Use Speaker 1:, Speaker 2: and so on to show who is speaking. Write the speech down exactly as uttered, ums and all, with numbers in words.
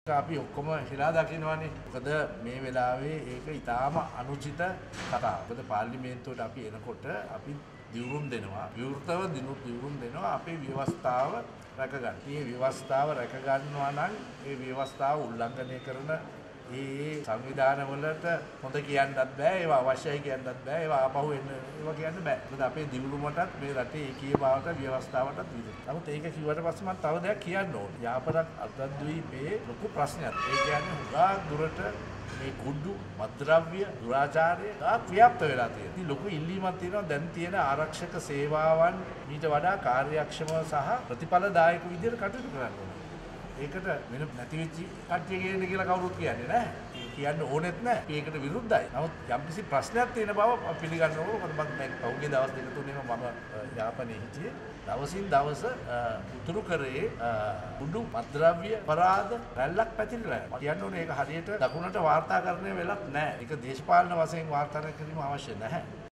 Speaker 1: අපි ඔක්කොම හිලා දකින්නවානේ. මොකද මේ වෙලාවේ ඒක ඊටාම අනුචිත කතාවක්. මොකද පාර්ලිමේන්තුවට අපි එනකොට අපි දියුරුම් දෙනවා. විවෘතව දියුරුම් දෙනවා අපේ ව්‍යවස්ථාව රැක ගන්න. මේ ව්‍යවස්ථාව රැක ගන්නවා නම් ඒ ව්‍යවස්ථාව උල්ලංඝනය කරන ඒ සංවිධාන වලට හොඳ කියන්නත් බෑ, ඒවා අවශ්‍යයි කියන්නත් බෑ, ඒවා ආපහු එන්න ඒවා කියන්න බෑ. මොකද අපේ දියුරුමටත් මේ රටේ ඒකීයභාවයට ව්‍යවස්ථාවටත් විරුද්ධයි. නමුත් ඒක කිව්වට පස්සේ මම තව දෙයක් කියන්න ඕනේ. යාපනක් අත්දැකීමේ ලොකු ප්‍රශ්නයක්. ඒ කියන්නේ හුඟා දුරට මේ කුඩු මත්ද්‍රව්‍ය දුරාචාරය ව්‍යාප්ත වෙලා තියෙනවා. ඉතින් ලොකු ඉල්ලීමක් තියෙනවා දැන් තියෙන ආරක්ෂක සේවාවන් ඊට වඩා කාර්යක්ෂමව සහ ප්‍රතිඵලදායක විදිහට කටයුතු කරන්න ඕනේ. ඒකට වෙන නැති වෙච්ච කට්ටිය කියන්නේ කියලා කවුරුත් කියන්නේ නැහැ. කියන්න ඕනෙත් නැහැ. ඒකට විරුද්ධයි. නමුත් යම්කිසි ප්‍රශ්නයක් තියෙන බව පිළිගන්න ඕන. මොකද මම දැන් පහුගිය දවස් දෙක තුනේම මම යාපනයේ හිටියේ. දවසින් දවස උතුරු කරේ කුඩු මත්ද්‍රව්‍ය අපරාධ රැල්ලක් පැතිරලා යනවා. කියන්න ඕනේ ඒක හරියට දකුණට වාර්තාකරණය වෙලක් නැහැ. ඒක දේශපාලන වශයෙන් වාර්තාකරණය කිරීම අවශ්‍ය නැහැ.